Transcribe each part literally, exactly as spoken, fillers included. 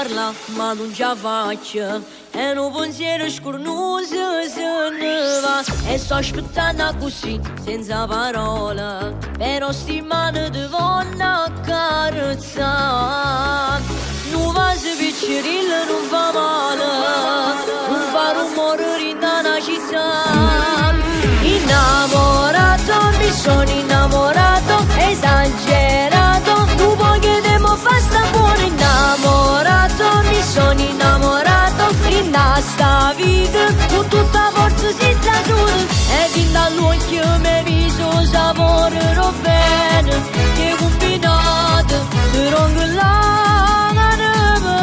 parla ma non ce la faccio. E un pensiero scornoso se ne va. E sto aspettando così, senza parole, però sti mani ti voglio accarezzare. Non va se piccerilla, non fa male, non fa rumore in una città. Innamorato, mi sono innamorato, esagerato, tu vuoi che devo fare sta buona. Innamorato, mi sono innamorato, in sta vita, con tutta forza si trasuda. E fin dall'occhio mi viso saporerò bene, che combinato, però che l'anima.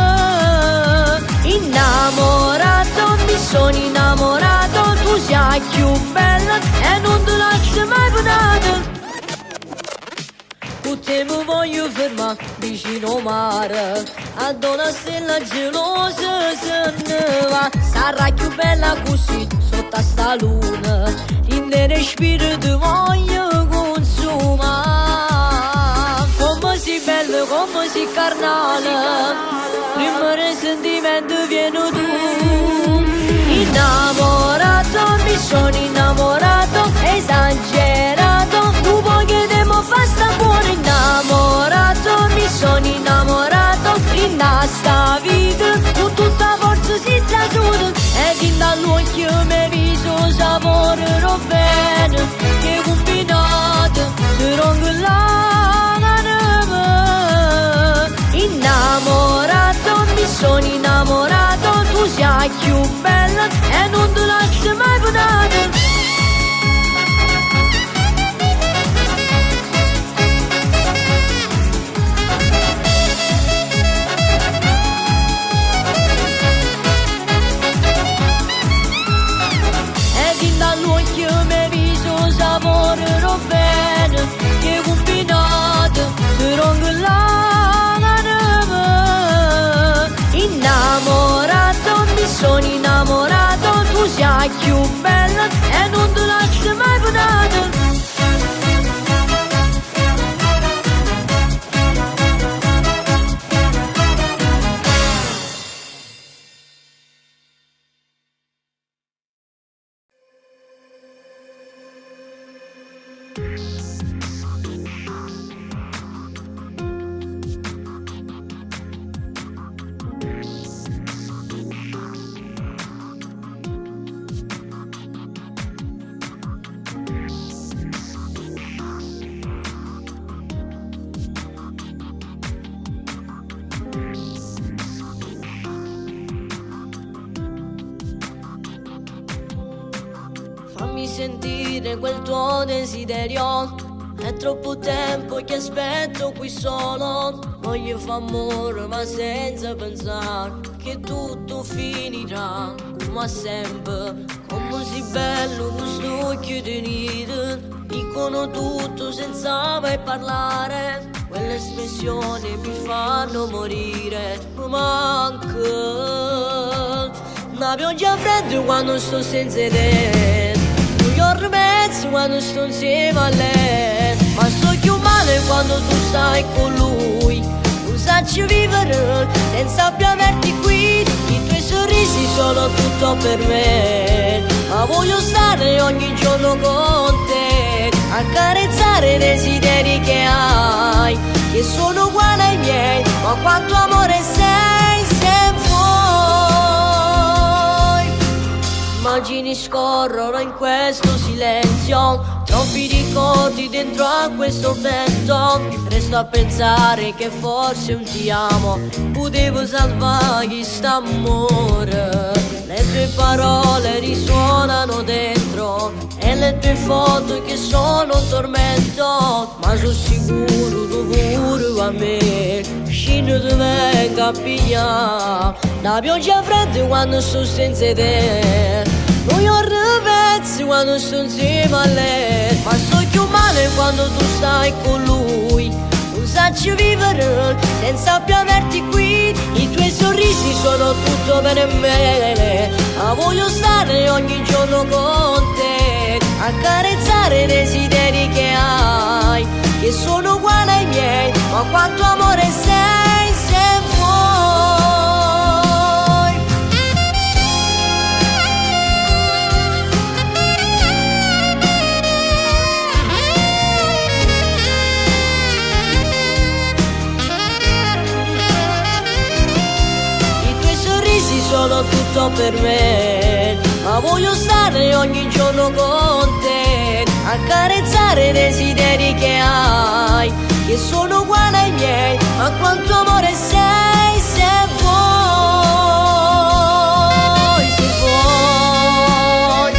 Innamorato, mi sono innamorato, tu sei più bella e non te lascio mai punata. Tutte mi voglio fermare vicino al mare, ad una stella gelosa se ne va. Sarà più bella così sotto a sta luna, in respiro ti voglio consumare. Come sei bella, come sei carnale, prima del sentimento viene tu. Innamorato, mi sono innamorato, esagerato, tu vuoi che devo fare sta buona. Innamorato, mi sono innamorato, in sta vita, con tutta forza si trasuda. E fin dall'occhio mi viso saporerò bene, che combinato, però che l'anima. Innamorato, mi sono innamorato, tu sei più bella e non te lascio mai punata. Saporerò bene, che combinato, però che l'anima. Innamorato, mi sono innamorato, tu sei più bella e non te lascio mai punata. Fammi sentire quel tuo desiderio, è troppo tempo che aspetto qui solo. Voglio fare amore ma senza pensare che tutto finirà come sempre. Come sei bello questo occhio di nido, dicono tutto senza mai parlare. Quelle espressioni mi fanno morire, mi manca una pioggia fredda quando sto senza te, un mezzo quando sto insieme a lei. Ma sto più male quando tu stai con lui, non sacci vivere senza più averti qui. I tuoi sorrisi sono tutto per me, ma voglio stare ogni giorno con te, accarezzare i desideri che hai, che sono uguali ai miei. Ma quanto amore sei se vuoi. Immagini scorrono in questo silenzio, troppi ricordi dentro a questo vento. Resto a pensare che forse un ti amo potevo salvare quest'amore. Le tue parole risuonano dentro e le tue foto che sono un tormento. Ma sono sicuro tu pure a me scino ti venga a pigliare. La pioggia fredda quando sto senza te, non io ripezzi quando sto insieme a lei. Ma sto più male quando tu stai con lui, non sacci vivere senza più averti qui. I tuoi sorrisi sono tutto per me, ma voglio stare ogni giorno con te, accarezzare i desideri che hai, che sono uguali ai miei. Ma quanto amore sei se vuoi. tutto per me, ma voglio stare ogni giorno con te, accarezzare i desideri che hai, che sono uguali ai miei, ma quanto amore sei se vuoi, se vuoi.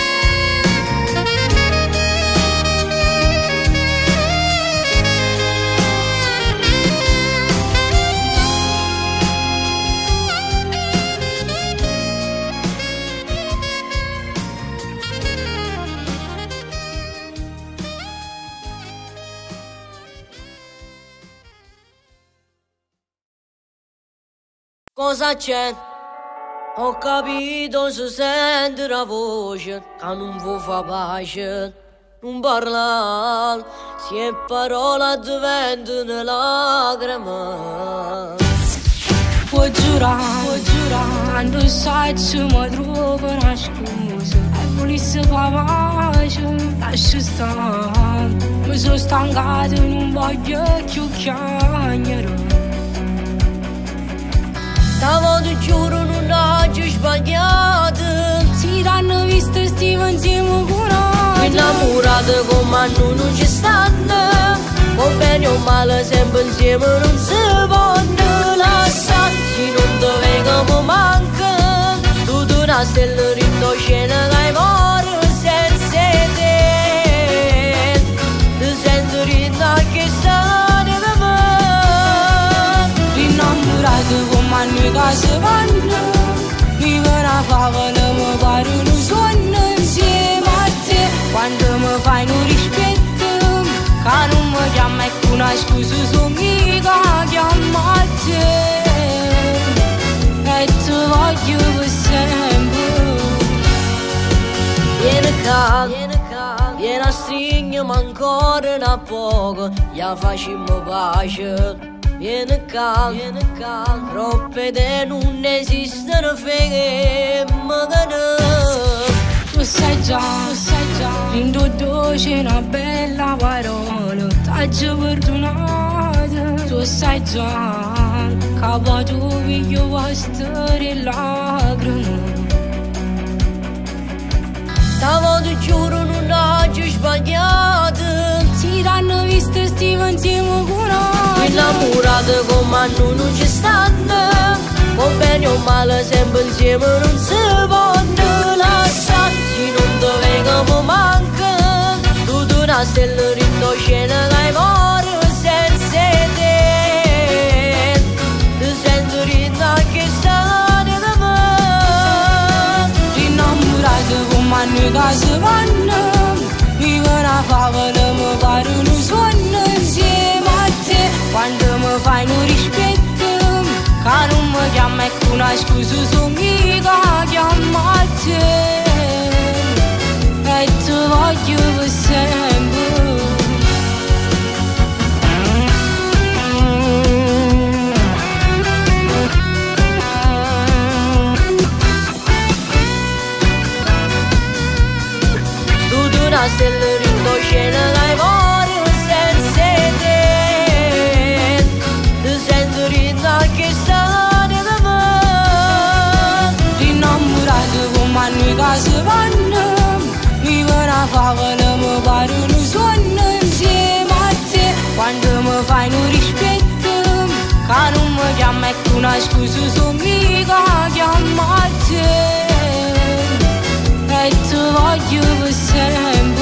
Cosa c'è? Ho capito se sente la voce che non vuoi fa pace, non parla, se è parola diventano lacrime. Puoi giurare, puoi giurare, quando sai che mi trovo una scusa, e volessi fa pace, lascia stare, mi sono stancato, non voglio più chiamare. Stavo, ti giuro, non ho sbagliato. Si t'hanno visto stiamo insieme con noi, innamorate come non ci stanno, o bene o male sempre insieme non si possono lasciare. Se non ti vengo manca, tu tu una stella rinto scena che muore senza te. Ti sento rinto che stanno da me, innamorate come noi che si vanno, vivo una favola, mi pare un sogno insieme a te. Quando mi fai un rispetto, che non mi chiama e una scusa, sono mica chiama a te, e ti voglio per sempre. Vieni qua, vieni qua, vieni a stringermi ancora un poco, ya facciamo pace. Vieni qua, vieni qua, troppe te non esistono, ferma che no. Tu sai già, tu sai già, in tutto c'è una bella parola, t'hai perdonata. Tu sai già, che poi tu voglio vostre lacrime. Stavo, ti giuro, non ho sbagliato. Si t'hanno visto stiamo insieme con noi, innamorate come non ci stanno, o bene o male sempre insieme non si possono lasciare. Se non ti vengo manca, tu tu una stella rinto scena che muore senza te. Ti sento rinto che stanno da me, innamorate come noi che si vanno, vivo una favola, mi pare un sogno insieme a te. Quando mi fai un rispetto, che non mi chiama e una scusa, sono mica chiama a te, e ti voglio per sempre. una stella rinto scena che muore senza te. Ti sento rinto che stanno da me, innamorate come noi che si vanno, vivo una favola, mi pare un sogno insieme a te. Quando mi fai un rispetto, che non mi chiama e una scusa, sono mica chiama a te, e ti voglio per sempre.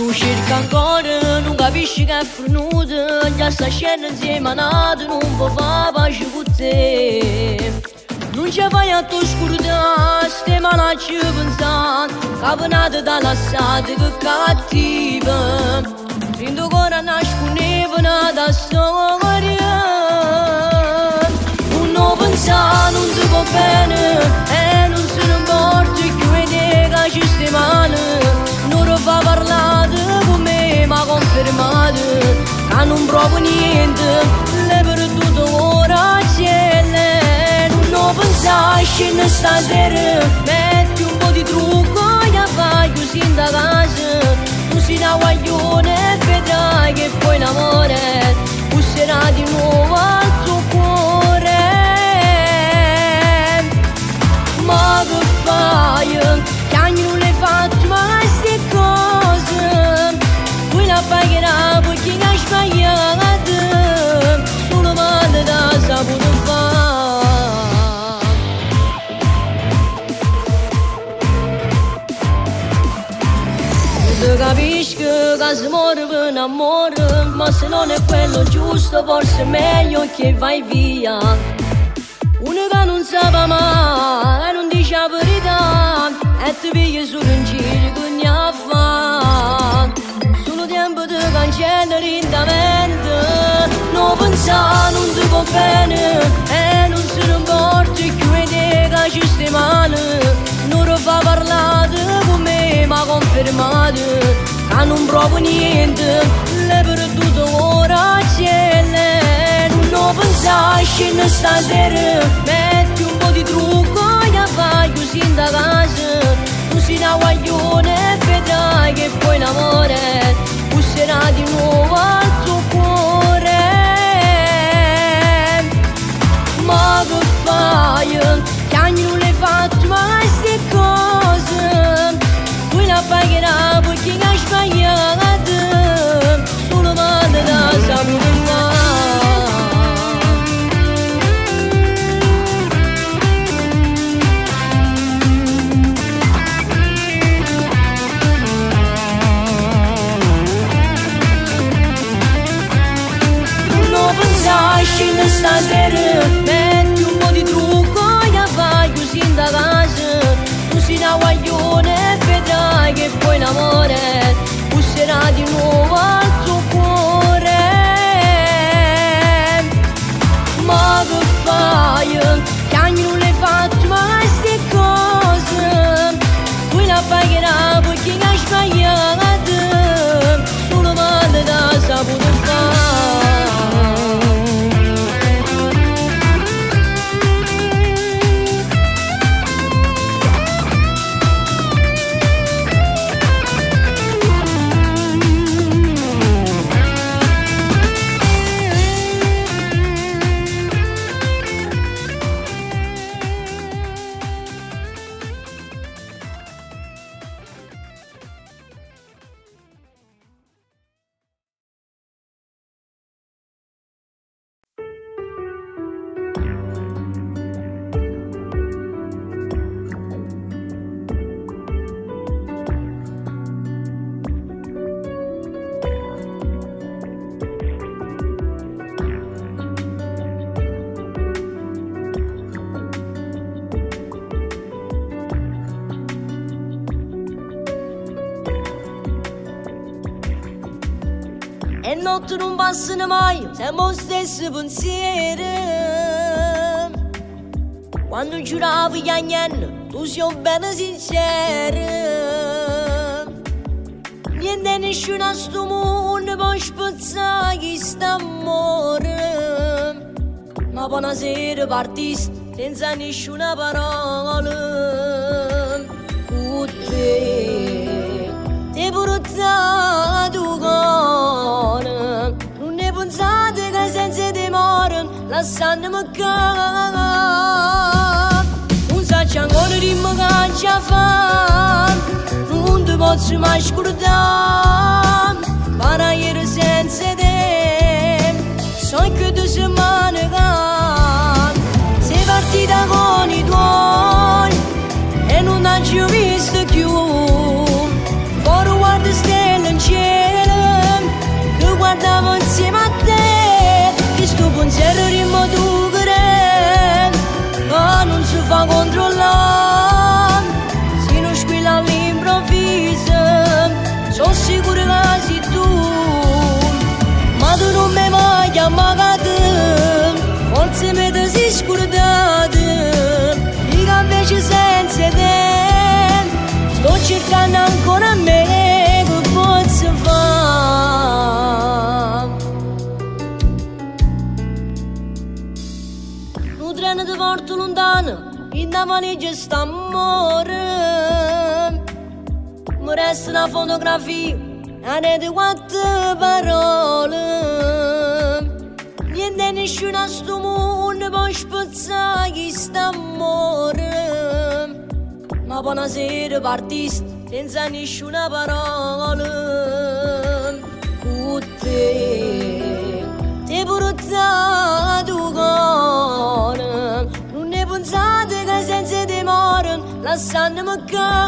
tu cerca ancora, non capisci che è frenuta. Già sta scena insieme a nato, non può fare pace con te. Non ci fai a tu scordare, ste malacci pensando, caponate dall'assata che cattiva. Prendo ancora nascondeva da storia. Non pensare, non si può bene, e non se ne importa più che ci stai male. Non fa parlare con me, ma confermato che non provo niente, le perduto ora ciele. Non pensare, scende stasera, metti un po' di trucco e vai così in da casa. Tu sei una guaglione e vedrai che poi l'amore busserà di nuovo al tuo cuore. Ma che fai? Che anni non le fatto mai queste cose. Poi la pagherà perché hai sbagliato. Solo male da saputo fare. Se capisco che si muore per un amore, ma se non è quello giusto forse è meglio che vai via. Uno che non sa mai e non dice la verità e ti piglia solo in giro che ne ha fatto. Solo tempo ti cancella lentamente. Non pensare, non ti va bene e non se ne importa più di te che ci stai male. Non fa parlare con me ma confermato che non provo niente, le perduto ora ciele. Non pensare, scende stasera, metti un po' di trucco e vai così in da casa. Tu sei una guaglione e vedrai che poi l'amore busserà di nuovo al tuo cuore. Ma che fai? Che anni non le fatto mai queste cose. Poi la pagherà perché hai sbagliato. Solo male da saputo fare. Scende stasera, metti un po' di trucco e vai così in da casa. Tu sei una guaglione e vedrai che poi l'amore busserà di nuovo al tuo cuore. Ma che fai? Che anni non le fatto mai queste cose. Poi la pagherà perché hai sbagliato. Solo male da saputo fare. E notte non passano mai, siamo lo stesso pensiero. Quando giuravi gli anni, tu sei bene sincero. Niente e nessuno a sto mondo può spezzare questo amore. Ma poi una sera partiste senza nessuna parola. Con te, ti portato cuore. Non ne pensate che senza timore lasciandomi qua. Non saccio ancora di me che ci fa. Non ti posso mai scordare. Ma ieri senza te so che due settimane fa sei partita con i tuoi e non ti ho visto più. Ora guarda stelle in cielo. una valigia sta amore. Mi resta una fotografia e di quattro parole. Niente nessuno a sto mondo può spezzare questo amore. Ma buonasera partista senza nessuna parola. Con te ti portato il cuore. Non ne pensate che senza timore lasciandomi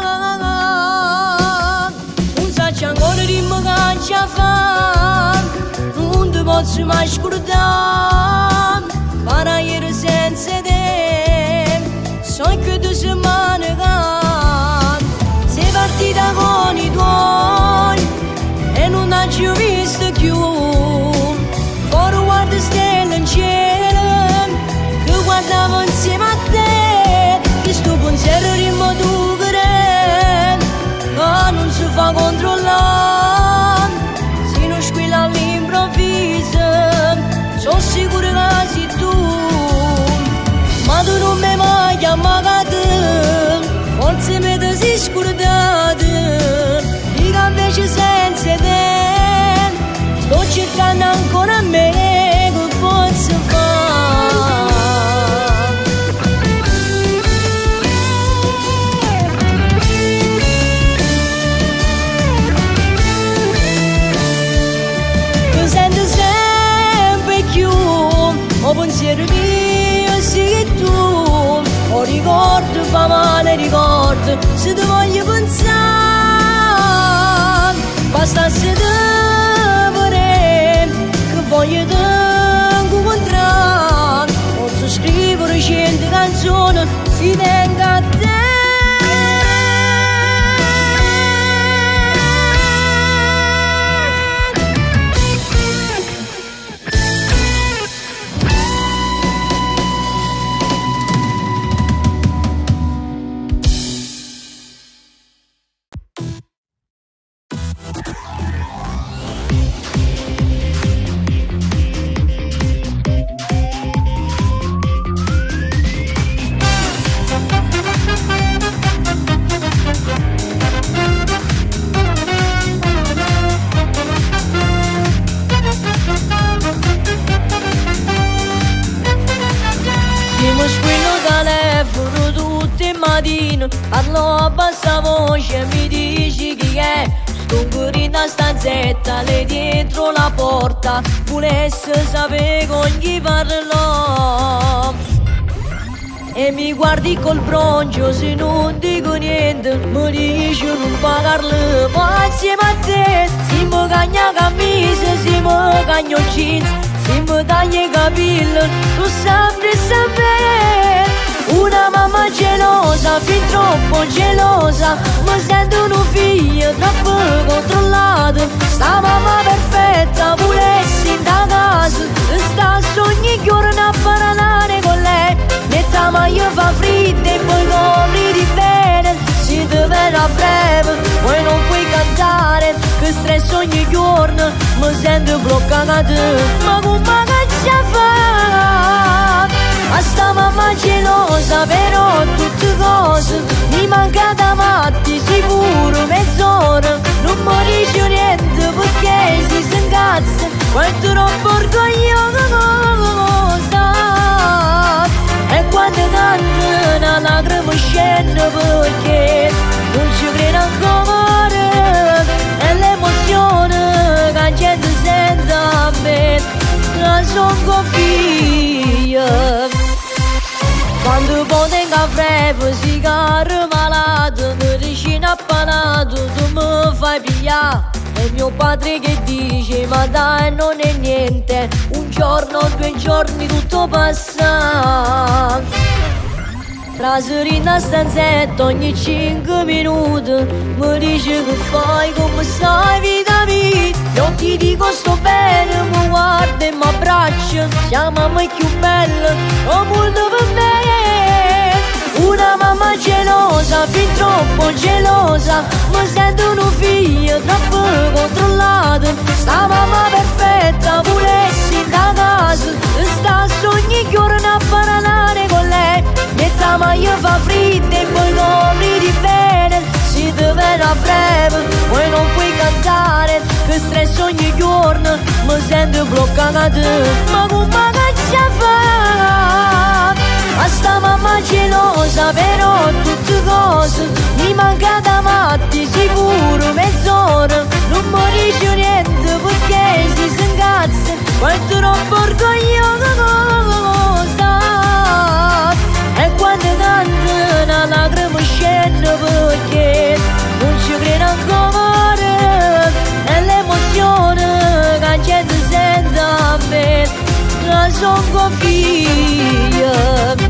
cagare. Non saccio ancora di me che ci fa. Non ti posso mai scordare. Para ieri senza te so che due settimane fa sei partita con i tuoi e non ho più visto più. Ora guardo stelle in cielo che guardavo insieme a te. Che sto pensiero rimmo tu che ma non si fa controllare. Se non squilla all'improvviso sono sicuro che sei tu. Ma tu non mi hai mai chiamato, forse mi ti sei scordata. Dico invece senza te sto cercando ancora me che posso fare. Mi sento sempre più, ho pensiero mio sei tu. Ho ricordo, fa male ricordo, se ti voglio pensare. Basta se te vorrei, che voglio te incontrare. Posso scrivere cento canzoni, si tenga a te. Parlo a bassa voce, mi dici chi è. Sto in una stanzetta, lei dietro la porta. Volesse sapere con chi parlo. E mi guardi col broncio, se non dico niente mi dici non pagarlo. Ma insieme a te, se mi cagna camisa, se mi cagno jeans, se mi taglia i capelli, tu saprai sapere. Una mamma gelosa, fin troppo gelosa, mi sento un figlio troppo controllato. Sta mamma perfetta, volessi in da casa, sta ogni giorno a parlare con lei. Metta maglia fa fredda e poi copri di bene. Si te vede a breve, poi non puoi cantare, che stress ogni giorno, mi sento bloccata. Ma come che ci fa? Ma sta mamma gelosa, però tutte cose mi manca da matti, sicuro mezz'ora. Non mi dice niente perché si si incazza, quanto troppo orgogliosa. E quando canta una lacrima scende perché non ci crede ancora. E l'emozione che la gente sente a me la sono figlia. Quando potengo a freve si carro malato, mi vicino appanato, tu mi fai pigliare. E mio padre che dice, ma dai non è niente, un giorno, due giorni tutto passa. Trasferita a stanzetta ogni cinque minuti, mi dice che fai, come stai vita mia. Io ti dico sto bene, mi guarda e mi abbraccia, siamo a me più bella, o molto per me. Una mamma gelosa, fin troppo gelosa, mi sento un figlio troppo controllato. Sta mamma perfetta, volessi da casa, sta ogni giorno a parlare con lei. Metta maglia fa che stress ogni giorno mi sento bloccata. Ma come cazzo fa? Ma sta mamma gelosa, però tutte cose mi manca da matti, sicuro mezz'ora. Non mi dice niente perché si si incazza, quanto troppo orgogliosa. E quando tanto una lacrima scende perché non ci credo ancora. E l'emozione che la gente sente a me la son confia.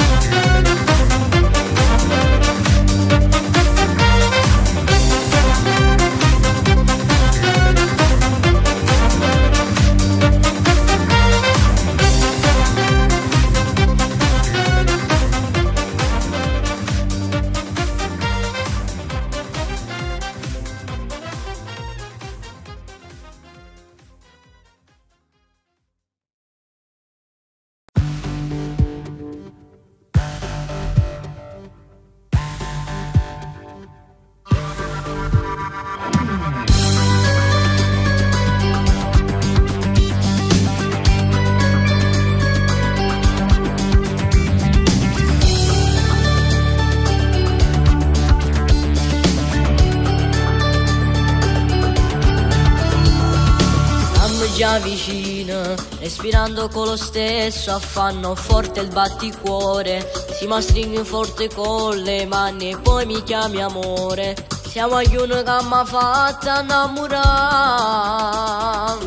Già vicina, respirando con lo stesso affanno, forte il batticuore, si mi stringe forte con le mani e poi mi chiami amore. Siamo agli uno che mi ha fatto innamorare.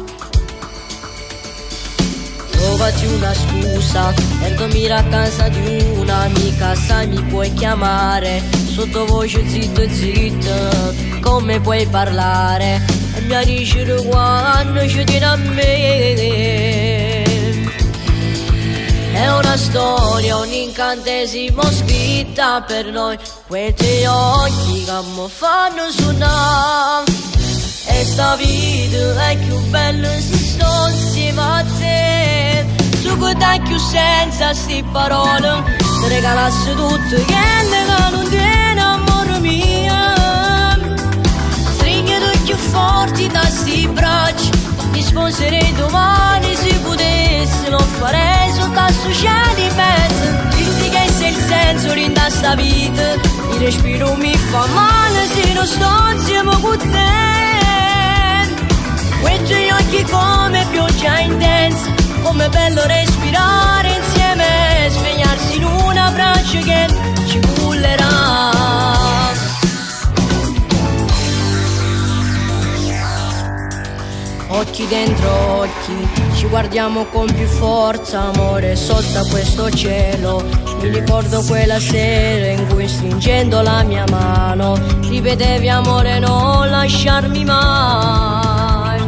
Trovati una scusa per dormire a casa di un'amica, sai mi puoi chiamare, sottovoce zitto zitto, come puoi parlare. E mi dice quando ci tiene a me. È una storia, un incantesimo scritta per noi, quei tuoi occhi che mi fanno suonare. E sta vita è più bella se sto insieme a te. Tu che dai più senza sti parole, ti regalassi tutto che non tiene amore mio. Più forti da sti bracci, ti sposerei domani se potessi, non farei soltanto cieli in mezzo. Dirti che sei il senso di sta vita, il respiro mi fa male se non sto insieme con te. Quei tuoi occhi come pioggia intensa, come bello respirare insieme, svegliarsi in un abbraccio che ci cullerà. Occhi dentro occhi, ci guardiamo con più forza, amore, sotto questo cielo. Mi ricordo quella sera in cui stringendo la mia mano ripetevi amore non lasciarmi mai.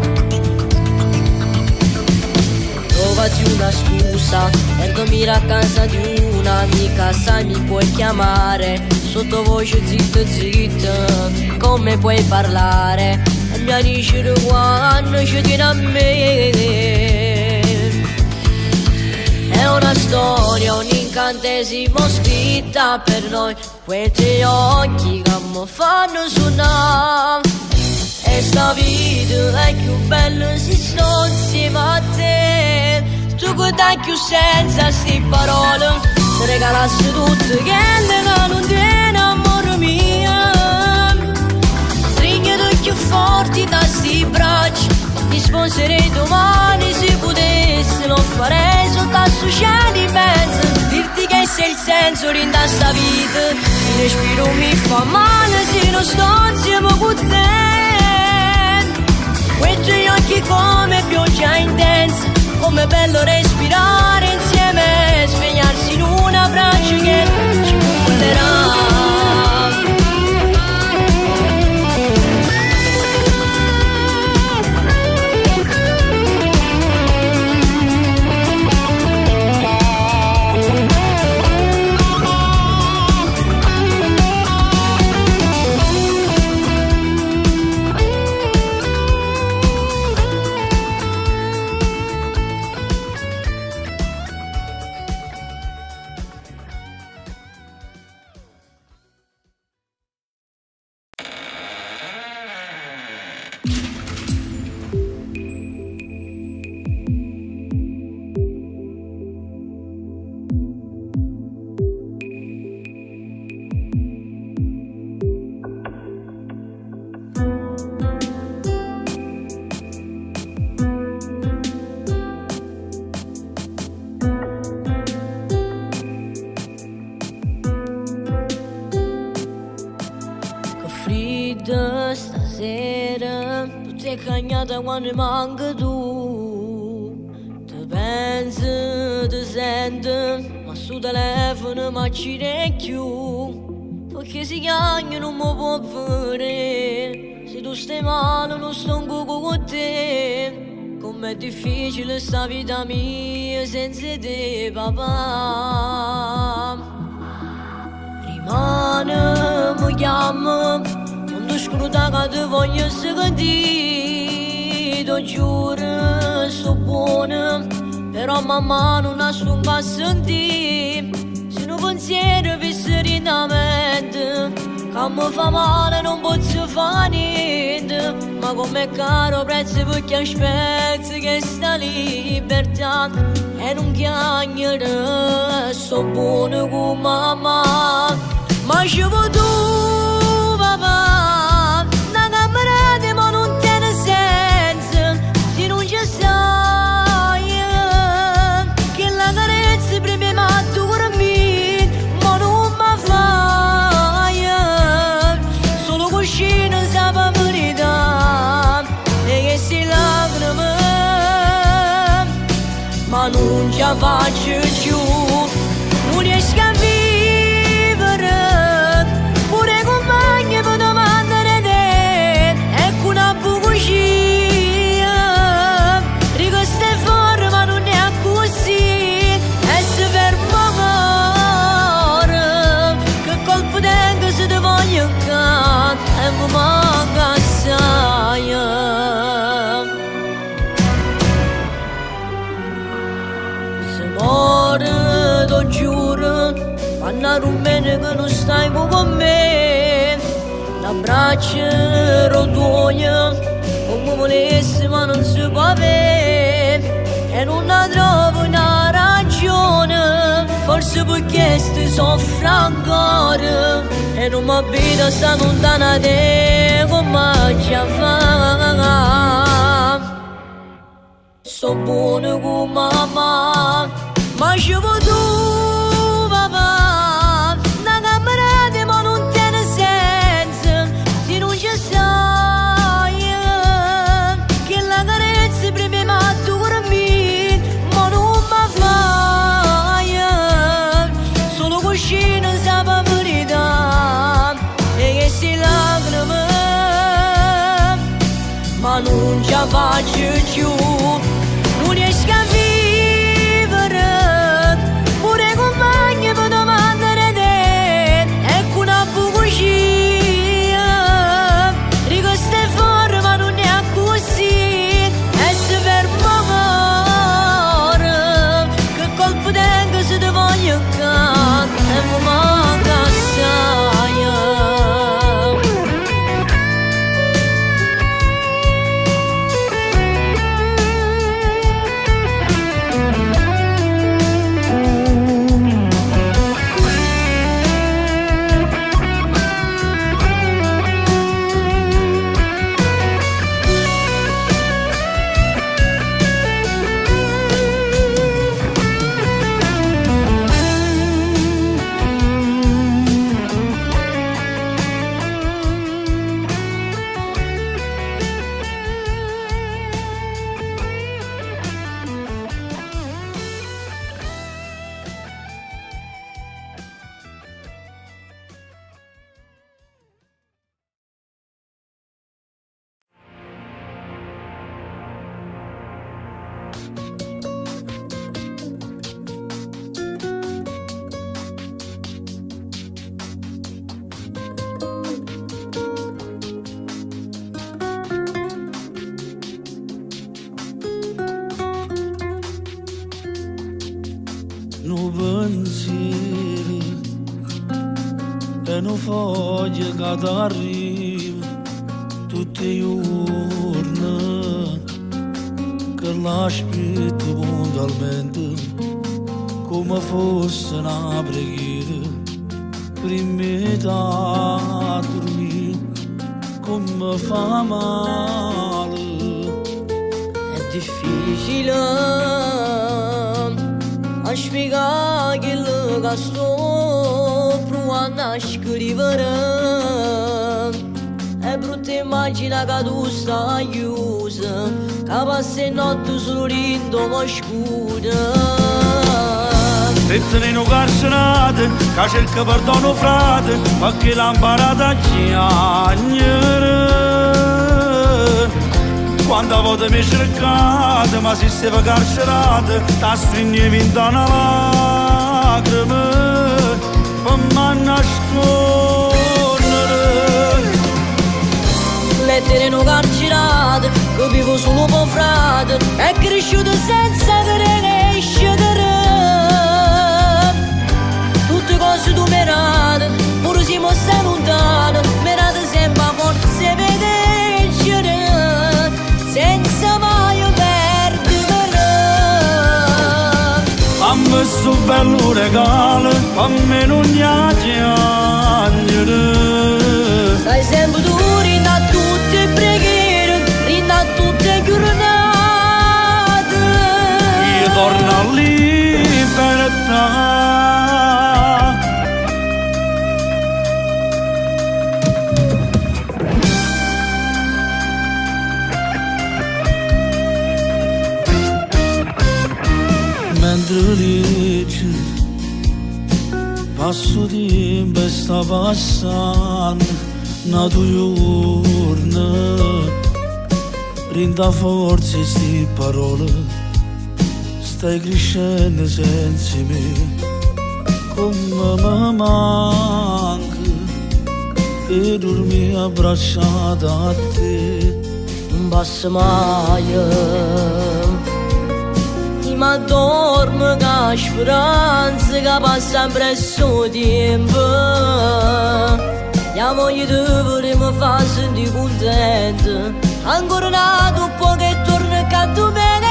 Trovati una scusa per dormire a casa di un'amica, sai mi puoi chiamare, sottovoce zitto zitto, come puoi parlare. E mi dice quando ci tiene a me. È una storia, un incantesimo scritta per noi, quei tuoi occhi che mi fanno suonare. E sta vita è più bella se sto insieme a te. Tu che dai più senza sti parole, ti regalassi tutto che non tiene amore mio. Più forti da sti bracci, ti sposerei domani se potessi, non farei soltanto cieli in mezzo. Dirti che sei il senso di sta vita, il respiro mi fa male se non sto insieme con te. Quei tuoi occhi come pioggia intensa, come bello respirare insieme, svegliarsi in un abbraccio che ci cullerà. sera tu ti è cagnata quando manca tu. Ti pensi, ti senti, ma su telefono ma ci ne più. Perché si cagna non mi può vedere. Se tu stai male non sto un cuco con te. Com'è difficile sta vita mia senza te, papà. Rimane, mi chiama, non ti scruta che ti voglio sentire. Ti giuro, sto buona, però mamma non ha sto a sentire. Se un pensiero visse in la mente, che mi fa male non posso fare niente. Ma com'è caro prezzo perché aspetti che sta libertà. E non chiagnere, sto buono con mamma. Ma ci vuoi tu, papà, una camerata ma non tiene senso. Se non ci stai, che la carezza prima ma tu dormi, ma non mi fai. Solo cuscino sa la verità, e che si lacrime, ma non ci faccio più. Non riesco a vivere. Ti giuro, quando rumene che non stai con me, l'abbraccio rotoia, come volessi ma non si può avere. E non la trovo una ragione, forse perché ti soffro ancora. E non mi abita sta lontana da te, come ci fa. Sto buono con mamma, ma ci vuoi tu, papà, una camerata ma non tiene senso. Se non ci stai, che la carezza prima ma tu dormi, ma non mi fai. Solo cuscino sa la verità, e che si lacrime, ma non ci faccio più. Non riesco a vivere, pure compagni per domandare te. Ecco una bugia, dico stai fuori ma non è così. E se fermo amore, che colpo tengo se ti voglio cantare. E mi manca assai. No pensiero e non foglie che t'arriva tutti i giorni, che l'aspetto puntualmente come fosse una preghiera. Prima da dormire come fa male. È difficile a spiegare quello che sto provando a scrivere. È brutte immagina che tu stai chiusa, che passi notte sul rindo con scuda. Mettene in carcerate, che cerca perdono frate, perché l'ha imparata a chiagnere. Quando volte mi cercate, ma si stava carcerate, ti stringevi in una lacrima, per me nascondere. Lettere in carcerate, che vivo solo per frate, è cresciuto senza crescere. Tutte cose tu merate, pure si mostra lontano, merate sempre a forza vedere, senza mai perdere. Fammi sto bello regalo, fammi non piangere. Stai sempre tu, rinda a tutte le preghiere, rinda a tutte le giornate. Io torno a libertà. Mentre legge, passo tempo e sta passando una tua giorna, rinda forza queste parole, stai crescendo senza me, come mi manca, e dormi abbracciata a te. Non passa mai, ma dormo con speranza che passa sempre il suo tempo. La voglia di vedere mi fa sentire contenta, ancora nato un po' che torna accanto bene.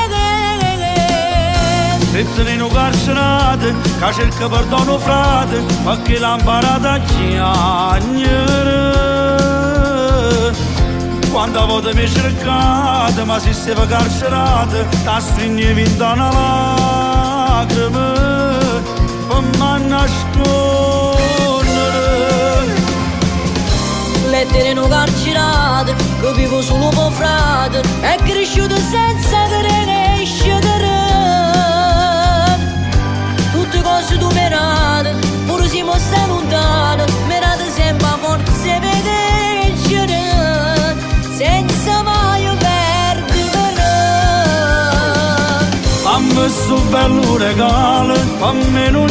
Mettene in carcerate, che cerca perdono frate, perché l'ha imparata a chiagnere. Quando volte mi cercate, ma si stava carcerate, ti stringevi in una lacrima, per me nascondere. Lettere in carcerate, che vivo solo per frate, è cresciuto senza crescere. Tutte cose tu merate, pure si mostra lontano, merate sempre a forza vedere, senza mai perdere. Fammi sto bello regalo, fammi non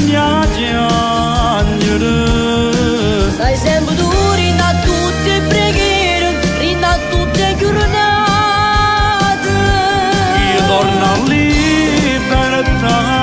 piangere. Stai sempre tu, rinda a tutte le preghiere, rinda a tutte le giornate. Io torno a libertà.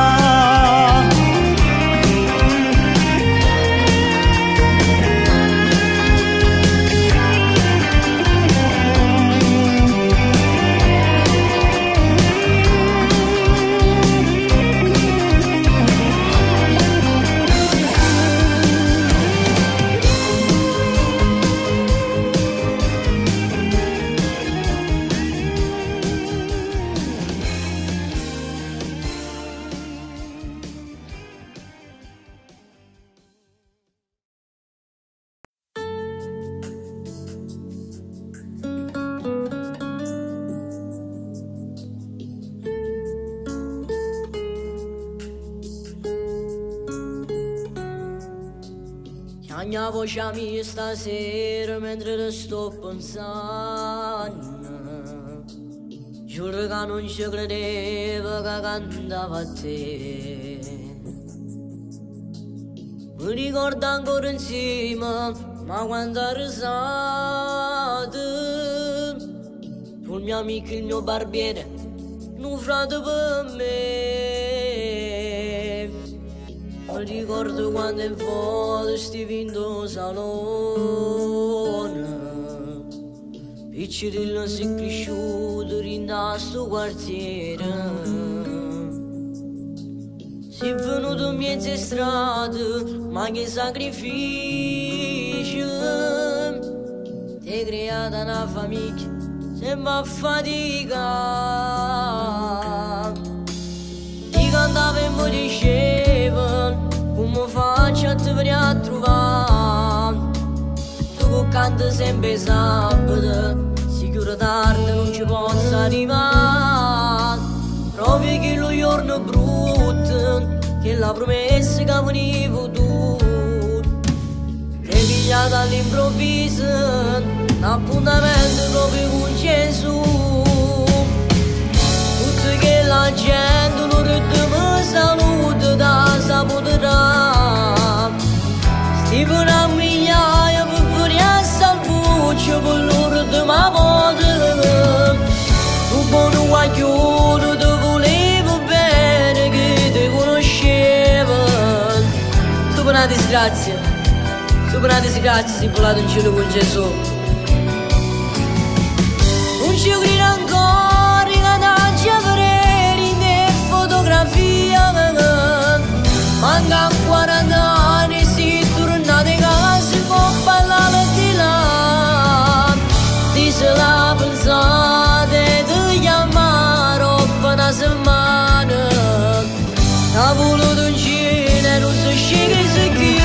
La mia voce mia stasera mentre te sto pensando, giuro che non ci credevo che cantava a te. Mi ricordo ancora insieme, ma quando è risate, il mio amico, il mio barbiere, un frate per me. Mi ricordo quando in foto stivi in tuo salone, piccirillo si è cresciuto in questo quartiere. Si è venuto in mezzo strade, ma che sacrificio. Ti hai creata una famiglia, sembra fatica. Ti cantava e mi diceva, come faccio a te venire a trovare? Tu con canta sempre sabato, sicuro tardi non ci posso arrivare, proprio che lo giorno brutto, che la promessa che venivo tu, è pigliata all'improvviso, un appuntamento proprio con Gesù, tutto che la gente non mi saluta da saputerà, stiamo una migliaia per venire a salvuccio per loro di ma voce, tu buono guaglione ti volevo bene che ti conoscevo, tu per una disgrazia, tu per una disgrazia sei volato in cielo con Gesù, non ci credo ancora che non ci avrei né fotografia, manca quaranta anni si tornate in casa con parlare di là, dice la pensate di chiamare per una settimana, ha voluto un giro e non si sceglie se chiude.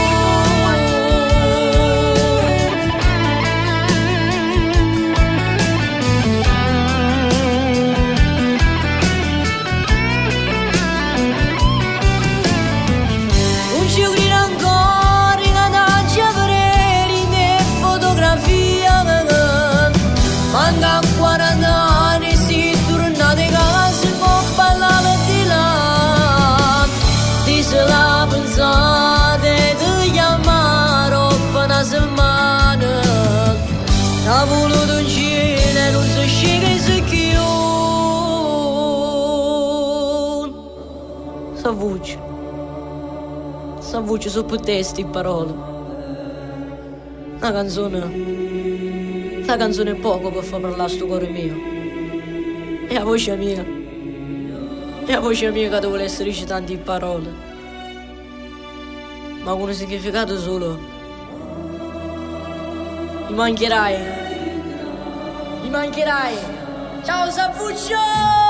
Manca quaranta anni si tornate in casa con parlare di là, dice la pensate di chiamare per una settimana, ha voluto un giro e non si sceglie se chiude. Sa voce, sa voce sopra testi e parole, una canzone. La canzone è poco per far parlare sto cuore mio. E la voce mia. E la voce mia che vuole essere recitante in parole. Ma con un significato solo. Mi mancherai. Mi mancherai. Ciao Sapuccio!